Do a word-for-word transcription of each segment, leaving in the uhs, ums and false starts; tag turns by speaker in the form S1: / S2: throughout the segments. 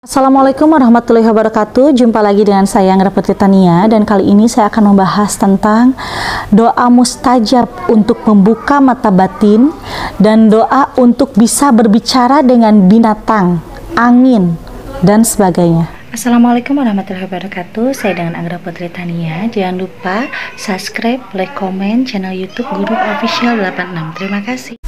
S1: Assalamualaikum warahmatullahi wabarakatuh. Jumpa lagi dengan saya Anggra Putri Tania, dan kali ini saya akan membahas tentang doa mustajab untuk membuka mata batin dan doa untuk bisa berbicara dengan binatang, angin, dan sebagainya. Assalamualaikum warahmatullahi wabarakatuh. Saya dengan Anggra Putri Tania. Jangan lupa subscribe, like, komen channel YouTube Guru Official delapan enam. Terima kasih.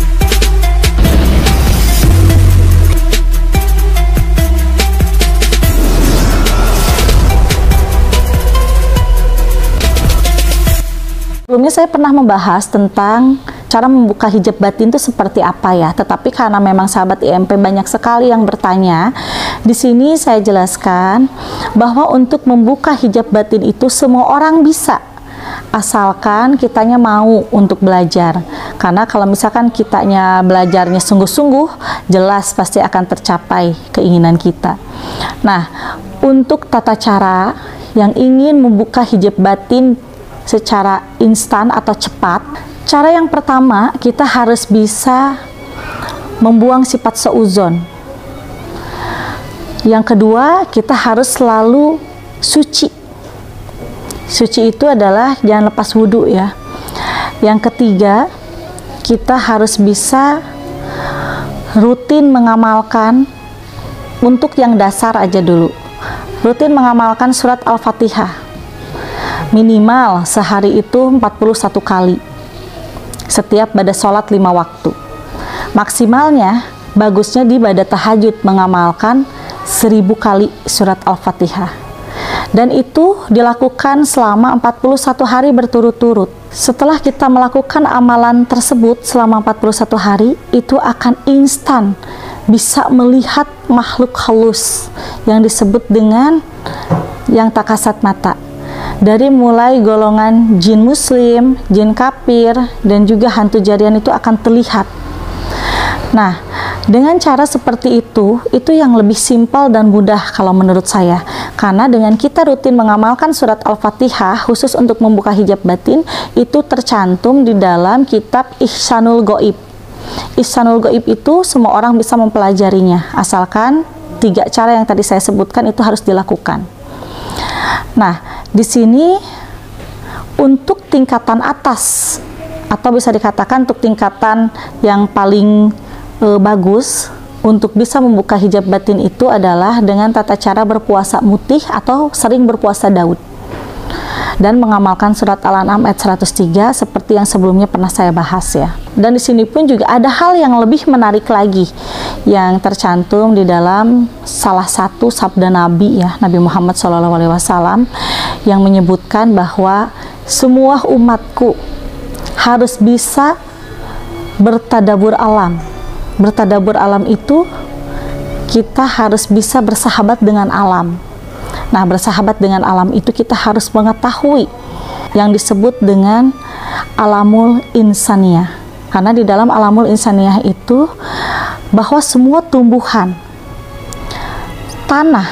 S1: Sebelumnya saya pernah membahas tentang cara membuka hijab batin itu seperti apa ya. Tetapi karena memang sahabat I M P banyak sekali yang bertanya, di sini saya jelaskan bahwa untuk membuka hijab batin itu semua orang bisa, asalkan kitanya mau untuk belajar. Karena kalau misalkan kitanya belajarnya sungguh-sungguh, jelas pasti akan tercapai keinginan kita. Nah, untuk tata cara yang ingin membuka hijab batin secara instan atau cepat, cara yang pertama kita harus bisa membuang sifat seuzon. Yang kedua, kita harus selalu suci. Suci itu adalah jangan lepas wudhu ya. Yang ketiga, kita harus bisa rutin mengamalkan, untuk yang dasar aja dulu, rutin mengamalkan surat Al-Fatihah minimal sehari itu empat puluh satu kali setiap pada sholat lima waktu. Maksimalnya, bagusnya di pada tahajud mengamalkan seribu kali surat Al-Fatihah, dan itu dilakukan selama empat puluh satu hari berturut-turut. Setelah kita melakukan amalan tersebut selama empat puluh satu hari, itu akan instan bisa melihat makhluk halus yang disebut dengan yang tak kasat mata. Dari mulai golongan jin muslim, jin kafir, dan juga hantu jarian itu akan terlihat. Nah, dengan cara seperti itu, itu yang lebih simpel dan mudah kalau menurut saya. Karena dengan kita rutin mengamalkan surat Al-Fatihah khusus untuk membuka hijab batin, itu tercantum di dalam kitab Ihsanul Ghaib. Ihsanul Ghaib itu semua orang bisa mempelajarinya, asalkan tiga cara yang tadi saya sebutkan itu harus dilakukan. Nah, di sini untuk tingkatan atas, atau bisa dikatakan untuk tingkatan yang paling e, bagus untuk bisa membuka hijab batin itu adalah dengan tata cara berpuasa mutih atau sering berpuasa Daud, dan mengamalkan surat Al-An'am ayat seratus tiga seperti yang sebelumnya pernah saya bahas ya. Dan di sini pun juga ada hal yang lebih menarik lagi yang tercantum di dalam salah satu sabda Nabi ya, Nabi Muhammad shallallahu alaihi wasallam, yang menyebutkan bahwa semua umatku harus bisa bertadabur alam. Bertadabur alam itu kita harus bisa bersahabat dengan alam. Nah, bersahabat dengan alam itu kita harus mengetahui yang disebut dengan alamul insaniyah. Karena di dalam alamul insaniyah itu bahwa semua tumbuhan, tanah,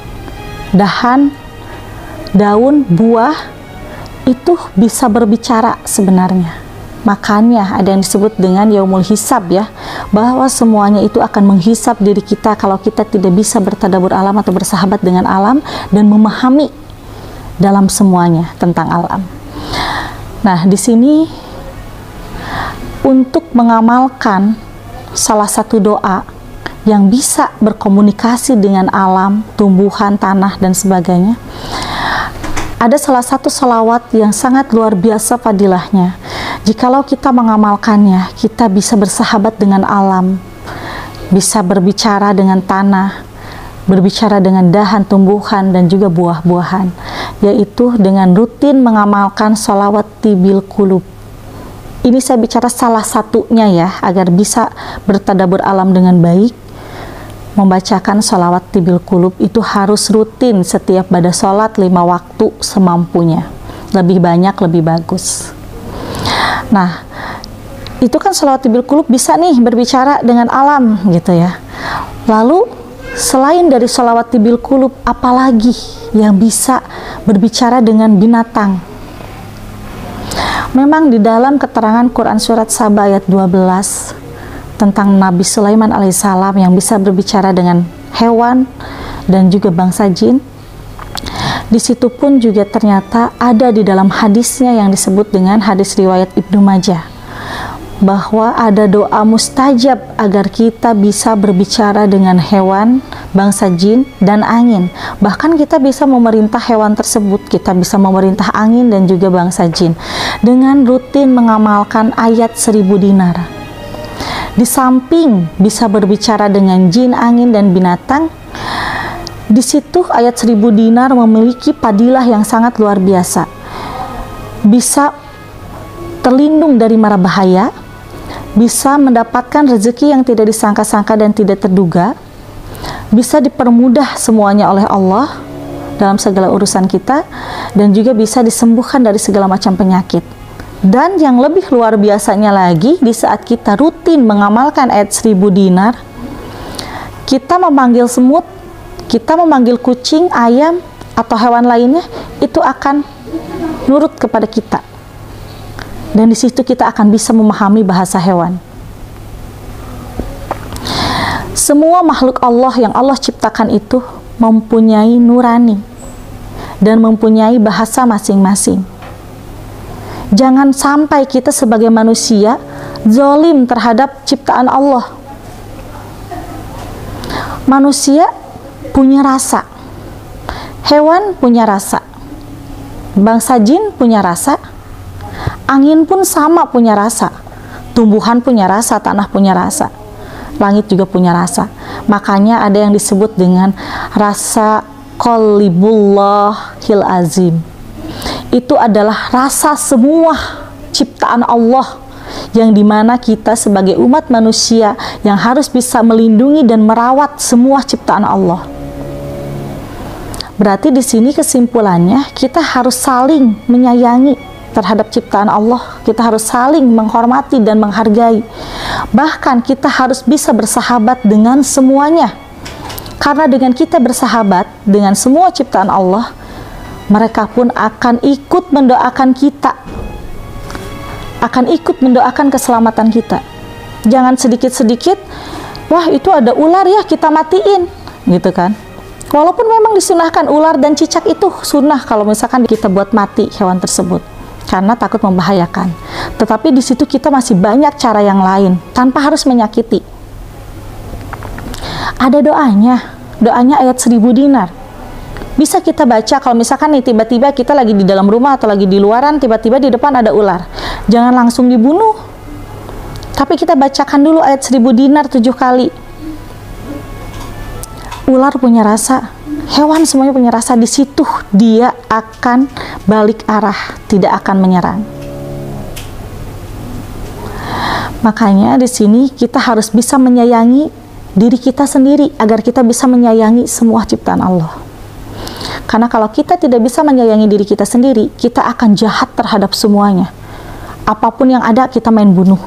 S1: dahan, daun, buah itu bisa berbicara sebenarnya. Makanya ada yang disebut dengan yaumul hisab ya, bahwa semuanya itu akan menghisab diri kita kalau kita tidak bisa bertadabur alam atau bersahabat dengan alam dan memahami dalam semuanya tentang alam. Nah, di sini untuk mengamalkan salah satu doa yang bisa berkomunikasi dengan alam, tumbuhan, tanah, dan sebagainya, ada salah satu salawat yang sangat luar biasa fadilahnya. Jikalau kita mengamalkannya, kita bisa bersahabat dengan alam, bisa berbicara dengan tanah, berbicara dengan dahan, tumbuhan, dan juga buah-buahan, yaitu dengan rutin mengamalkan sholawat tibil kulub. Ini saya bicara salah satunya ya, agar bisa bertadabur alam dengan baik. Membacakan sholawat tibil kulub itu harus rutin setiap pada sholat lima waktu semampunya. Lebih banyak lebih bagus. Nah, itu kan sholawat tibil kulub bisa nih berbicara dengan alam gitu ya. Lalu selain dari sholawat tibil kulub, apalagi yang bisa berbicara dengan binatang? Memang di dalam keterangan Quran surat Saba ayat dua belas tentang Nabi Sulaiman alaihissalam yang bisa berbicara dengan hewan dan juga bangsa jin. Di situ pun juga ternyata ada di dalam hadisnya yang disebut dengan hadis riwayat Ibnu Majah, bahwa ada doa mustajab agar kita bisa berbicara dengan hewan, bangsa jin, dan angin. Bahkan kita bisa memerintah hewan tersebut, kita bisa memerintah angin dan juga bangsa jin dengan rutin mengamalkan ayat seribu dinar. Di samping bisa berbicara dengan jin, angin, dan binatang, di situ ayat seribu dinar memiliki padilah yang sangat luar biasa. Bisa terlindung dari mara bahaya, bisa mendapatkan rezeki yang tidak disangka-sangka dan tidak terduga, bisa dipermudah semuanya oleh Allah dalam segala urusan kita, dan juga bisa disembuhkan dari segala macam penyakit. Dan yang lebih luar biasanya lagi, di saat kita rutin mengamalkan ayat seribu dinar, kita memanggil semut, kita memanggil kucing, ayam, atau hewan lainnya, itu akan nurut kepada kita. Dan di situ kita akan bisa memahami bahasa hewan. Semua makhluk Allah yang Allah ciptakan itu mempunyai nurani dan mempunyai bahasa masing-masing. Jangan sampai kita sebagai manusia zalim terhadap ciptaan Allah. Manusia punya rasa, hewan punya rasa, bangsa jin punya rasa, angin pun sama punya rasa, tumbuhan punya rasa, tanah punya rasa, langit juga punya rasa. Makanya ada yang disebut dengan rasa Qalibullahil Azim. Itu adalah rasa semua ciptaan Allah, yang dimana kita sebagai umat manusia yang harus bisa melindungi dan merawat semua ciptaan Allah. Berarti di sini kesimpulannya, kita harus saling menyayangi terhadap ciptaan Allah, kita harus saling menghormati dan menghargai. Bahkan kita harus bisa bersahabat dengan semuanya, karena dengan kita bersahabat dengan semua ciptaan Allah, mereka pun akan ikut mendoakan kita, akan ikut mendoakan keselamatan kita. Jangan sedikit-sedikit, wah itu ada ular ya, kita matiin, gitu kan. Walaupun memang disunahkan ular dan cicak itu sunnah kalau misalkan kita buat mati hewan tersebut, karena takut membahayakan. Tetapi di situ kita masih banyak cara yang lain tanpa harus menyakiti. Ada doanya, doanya ayat seribu dinar. Bisa kita baca kalau misalkan nih tiba-tiba kita lagi di dalam rumah atau lagi di luaran, tiba-tiba di depan ada ular. Jangan langsung dibunuh, tapi kita bacakan dulu ayat seribu dinar tujuh kali. Ular punya rasa, hewan semuanya punya rasa. Di situ dia akan balik arah, tidak akan menyerang. Makanya di sini kita harus bisa menyayangi diri kita sendiri agar kita bisa menyayangi semua ciptaan Allah. Karena kalau kita tidak bisa menyayangi diri kita sendiri, kita akan jahat terhadap semuanya. Apapun yang ada kita main bunuh.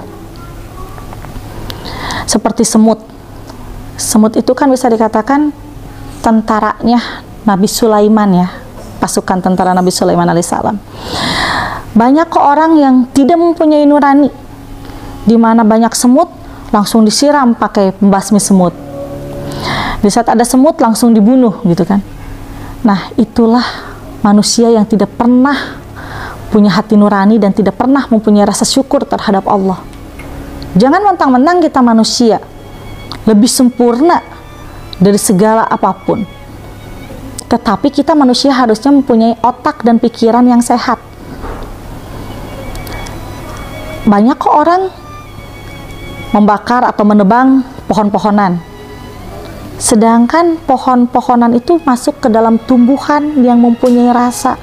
S1: Seperti semut. Semut itu kan bisa dikatakan tentaranya Nabi Sulaiman ya, pasukan tentara Nabi Sulaiman alaihissalam. Banyak kok orang yang tidak mempunyai nurani, di mana banyak semut langsung disiram pakai pembasmi semut. Di saat ada semut langsung dibunuh gitu kan. Nah, itulah manusia yang tidak pernah punya hati nurani dan tidak pernah mempunyai rasa syukur terhadap Allah. Jangan mentang-mentang kita manusia lebih sempurna dari segala apapun, tetapi kita manusia harusnya mempunyai otak dan pikiran yang sehat. Banyak kok orang membakar atau menebang pohon-pohonan, sedangkan pohon-pohonan itu masuk ke dalam tumbuhan yang mempunyai rasa.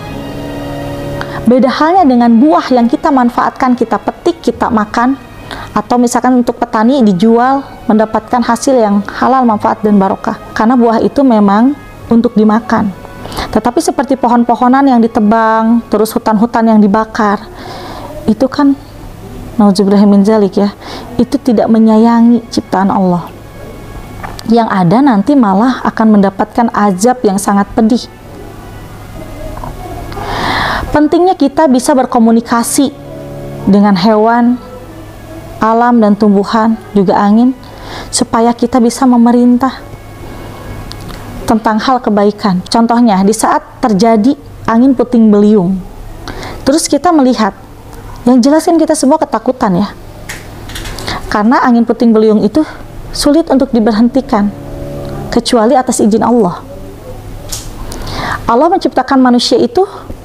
S1: Beda halnya dengan buah yang kita manfaatkan, kita petik, kita makan, atau misalkan untuk petani dijual mendapatkan hasil yang halal, manfaat dan barokah, karena buah itu memang untuk dimakan. Tetapi seperti pohon-pohonan yang ditebang, terus hutan-hutan yang dibakar, itu kan nauzubillah min dzalik ya, itu tidak menyayangi ciptaan Allah. Yang ada nanti malah akan mendapatkan azab yang sangat pedih. Pentingnya kita bisa berkomunikasi dengan hewan, alam dan tumbuhan, juga angin, supaya kita bisa memerintah. tentang hal kebaikan. Contohnya, di saat terjadi angin puting beliung, terus kita melihat, yang jelas kan kita semua ketakutan ya, karena angin puting beliung itu sulit untuk diberhentikan kecuali atas izin Allah. Allah menciptakan manusia itu,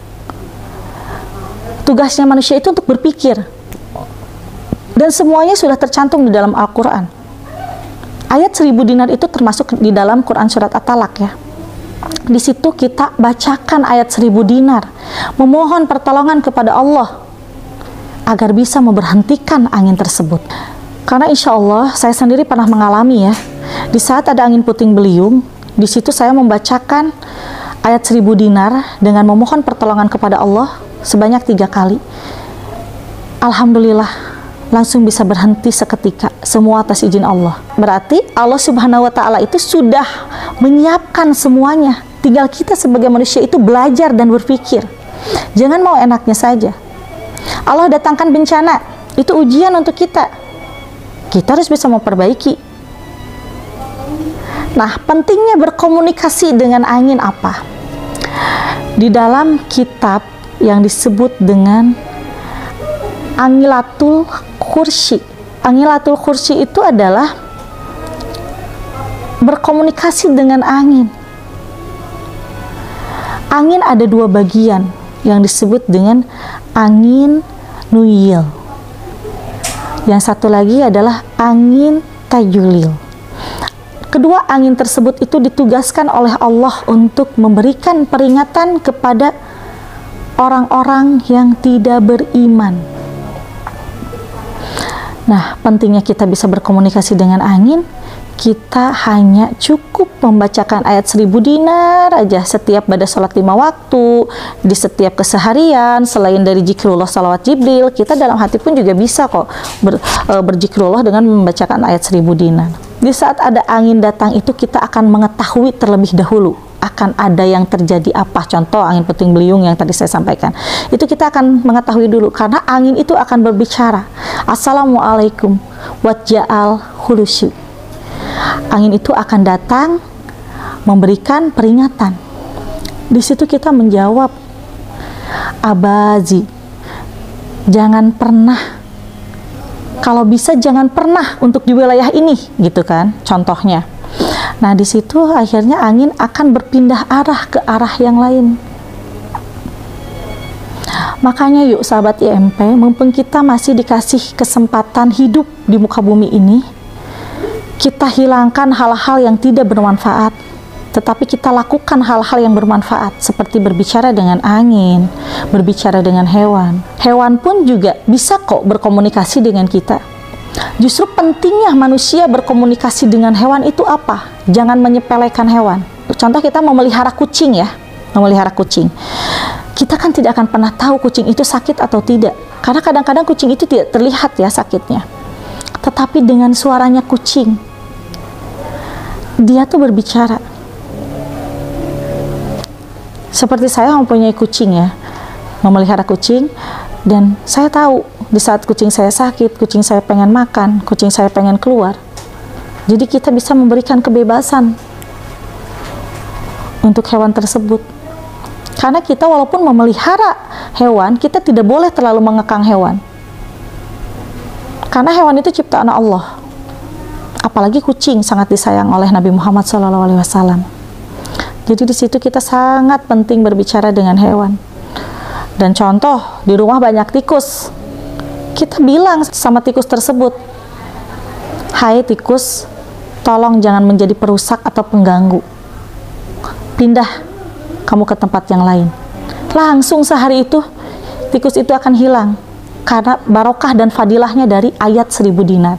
S1: tugasnya manusia itu untuk berpikir, dan semuanya sudah tercantum di dalam Al-Quran. Ayat seribu dinar itu termasuk di dalam Quran surat At-Talaq ya. Di situ kita bacakan ayat seribu dinar, memohon pertolongan kepada Allah agar bisa memberhentikan angin tersebut. Karena insya Allah saya sendiri pernah mengalami ya, di saat ada angin puting beliung, di situ saya membacakan ayat seribu dinar dengan memohon pertolongan kepada Allah sebanyak tiga kali. Alhamdulillah, langsung bisa berhenti seketika, semua atas izin Allah. Berarti Allah Subhanahu wa Ta'ala itu sudah menyiapkan semuanya, tinggal kita sebagai manusia itu belajar dan berpikir. Jangan mau enaknya saja. Allah datangkan bencana, itu ujian untuk kita, kita harus bisa memperbaiki. Nah, pentingnya berkomunikasi dengan angin apa? Di dalam kitab yang disebut dengan Angilatul Kursi. Angilatul Kursi itu adalah berkomunikasi dengan angin. Angin ada dua bagian yang disebut dengan angin nuyil. Yang satu lagi adalah angin tajulil. Kedua angin tersebut itu ditugaskan oleh Allah untuk memberikan peringatan kepada orang-orang yang tidak beriman. Nah, pentingnya kita bisa berkomunikasi dengan angin, kita hanya cukup membacakan ayat seribu dinar aja setiap pada sholat lima waktu, di setiap keseharian, selain dari zikrullah salawat Jibril, kita dalam hati pun juga bisa kok ber, e, berzikrullah dengan membacakan ayat seribu dinar. Di saat ada angin datang itu kita akan mengetahui terlebih dahulu akan ada yang terjadi apa. Contoh angin puting beliung yang tadi saya sampaikan, itu kita akan mengetahui dulu, karena angin itu akan berbicara, assalamualaikum waja'al hulusu. Angin itu akan datang memberikan peringatan. Di situ kita menjawab, abazi, jangan pernah, kalau bisa jangan pernah untuk di wilayah ini, gitu kan, contohnya. Nah, di situ akhirnya angin akan berpindah arah ke arah yang lain. Makanya yuk sahabat I M P, mumpung kita masih dikasih kesempatan hidup di muka bumi ini, kita hilangkan hal-hal yang tidak bermanfaat, tetapi kita lakukan hal-hal yang bermanfaat, seperti berbicara dengan angin, berbicara dengan hewan. Hewan pun juga bisa kok berkomunikasi dengan kita. Justru pentingnya manusia berkomunikasi dengan hewan itu apa? Jangan menyepelekan hewan. Contoh kita memelihara kucing ya, memelihara kucing. Kita kan tidak akan pernah tahu kucing itu sakit atau tidak, karena kadang-kadang kucing itu tidak terlihat ya sakitnya. Tetapi dengan suaranya kucing, dia tuh berbicara. Seperti saya mempunyai kucing ya, memelihara kucing, dan saya tahu di saat kucing saya sakit, kucing saya pengen makan, kucing saya pengen keluar. Jadi kita bisa memberikan kebebasan untuk hewan tersebut. Karena kita walaupun memelihara hewan, kita tidak boleh terlalu mengekang hewan. Karena hewan itu ciptaan Allah. Apalagi kucing sangat disayang oleh Nabi Muhammad shallallahu alaihi wasallam. Jadi di situ kita sangat penting berbicara dengan hewan. Dan contoh, di rumah banyak tikus, kita bilang sama tikus tersebut, hai tikus, tolong jangan menjadi perusak atau pengganggu, pindah kamu ke tempat yang lain. Langsung sehari itu tikus itu akan hilang, karena barokah dan fadilahnya dari ayat seribu dinar.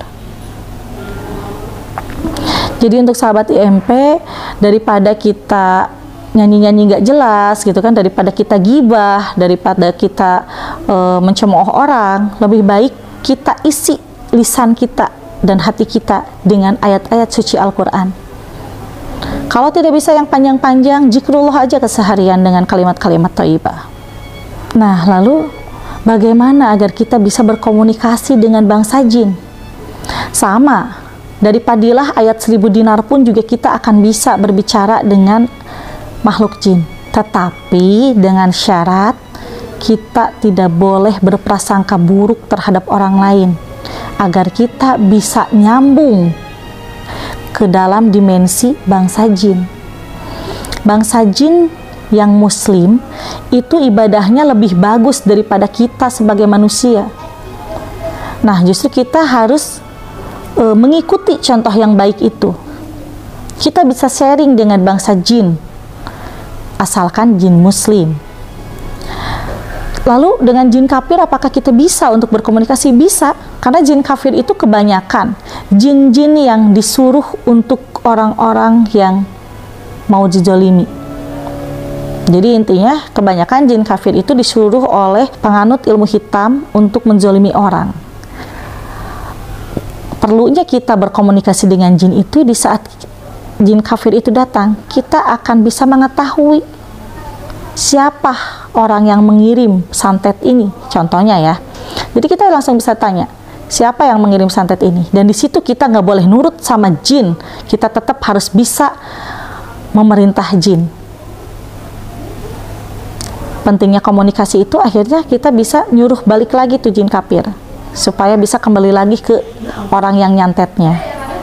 S1: Jadi untuk sahabat I M P, daripada kita nyanyi-nyanyi nggak jelas gitu kan, daripada kita gibah, daripada kita e, mencemooh orang, lebih baik kita isi lisan kita dan hati kita dengan ayat-ayat suci Al-Quran. Kalau tidak bisa yang panjang-panjang, zikrullah aja keseharian dengan kalimat-kalimat thayyibah. Nah, lalu bagaimana agar kita bisa berkomunikasi dengan bangsa jin? Sama, Dari padilah ayat seribu dinar pun juga kita akan bisa berbicara dengan makhluk jin. Tetapi dengan syarat kita tidak boleh berprasangka buruk terhadap orang lain, agar kita bisa nyambung ke dalam dimensi bangsa jin. Bangsa jin yang muslim itu ibadahnya lebih bagus daripada kita sebagai manusia. Nah, justru kita harus e, mengikuti contoh yang baik itu. Kita bisa sharing dengan bangsa jin, asalkan jin muslim. Lalu dengan jin kafir apakah kita bisa untuk berkomunikasi? Bisa, karena jin kafir itu kebanyakan jin-jin yang disuruh untuk orang-orang yang mau dizolimi. Jadi intinya kebanyakan jin kafir itu disuruh oleh penganut ilmu hitam untuk menzolimi orang. Perlunya kita berkomunikasi dengan jin itu di saat jin kafir itu datang, kita akan bisa mengetahui siapa orang yang mengirim santet ini, contohnya ya. Jadi kita langsung bisa tanya, siapa yang mengirim santet ini? Dan di situ kita nggak boleh nurut sama jin, kita tetap harus bisa memerintah jin. Pentingnya komunikasi itu akhirnya kita bisa nyuruh balik lagi tuh jin kafir, supaya bisa kembali lagi ke orang yang nyantetnya.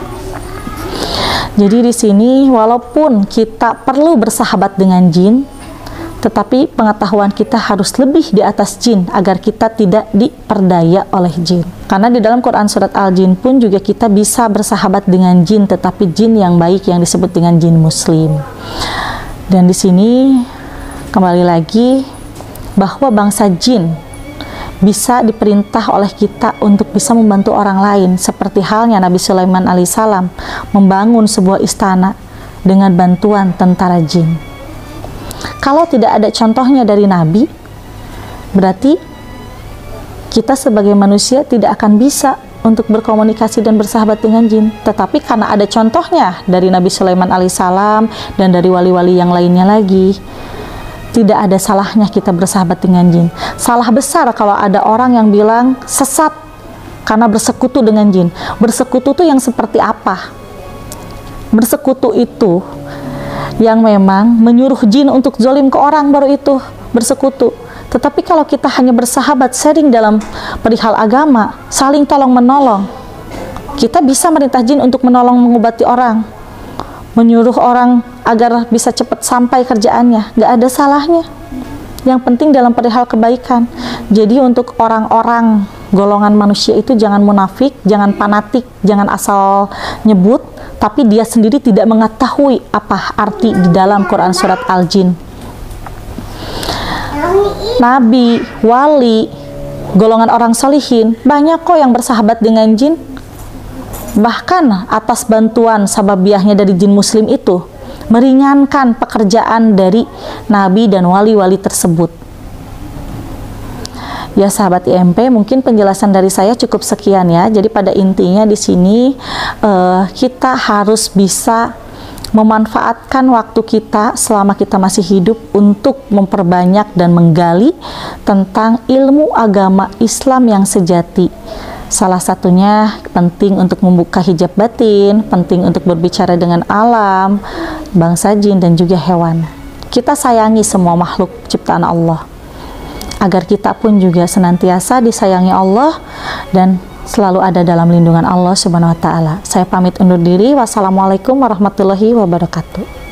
S1: Jadi di sini walaupun kita perlu bersahabat dengan jin, tetapi pengetahuan kita harus lebih di atas jin agar kita tidak diperdaya oleh jin. Karena di dalam Quran surat Al-Jin pun juga kita bisa bersahabat dengan jin, tetapi jin yang baik yang disebut dengan jin muslim. Dan di sini kembali lagi bahwa bangsa jin bisa diperintah oleh kita untuk bisa membantu orang lain, seperti halnya Nabi Sulaiman alaihissalam membangun sebuah istana dengan bantuan tentara jin. Kalau tidak ada contohnya dari Nabi, berarti kita sebagai manusia tidak akan bisa untuk berkomunikasi dan bersahabat dengan jin. Tetapi karena ada contohnya dari Nabi Sulaiman alaihissalam dan dari wali-wali yang lainnya lagi, tidak ada salahnya kita bersahabat dengan jin. Salah besar kalau ada orang yang bilang sesat karena bersekutu dengan jin. Bersekutu itu yang seperti apa? Bersekutu itu yang memang menyuruh jin untuk zolim ke orang, baru itu bersekutu. Tetapi kalau kita hanya bersahabat, sharing dalam perihal agama, saling tolong menolong, kita bisa merintah jin untuk menolong mengobati orang, menyuruh orang agar bisa cepat sampai kerjaannya, nggak ada salahnya. Yang penting dalam perihal kebaikan. Jadi untuk orang-orang golongan manusia itu jangan munafik, jangan fanatik, jangan asal nyebut, tapi dia sendiri tidak mengetahui apa arti di dalam Quran surat Al-Jin. Nabi, wali, golongan orang solihin, banyak kok yang bersahabat dengan jin. Bahkan atas bantuan sababiahnya dari jin muslim itu, meringankan pekerjaan dari nabi dan wali-wali tersebut. Ya sahabat I M P, mungkin penjelasan dari saya cukup sekian ya. Jadi pada intinya di sini uh, kita harus bisa memanfaatkan waktu kita selama kita masih hidup untuk memperbanyak dan menggali tentang ilmu agama Islam yang sejati. Salah satunya penting untuk membuka hijab batin, penting untuk berbicara dengan alam, bangsa jin dan juga hewan. Kita sayangi semua makhluk ciptaan Allah, agar kita pun juga senantiasa disayangi Allah dan selalu ada dalam lindungan Allah Subhanahu wa taala. Saya pamit undur diri. Wassalamualaikum warahmatullahi wabarakatuh.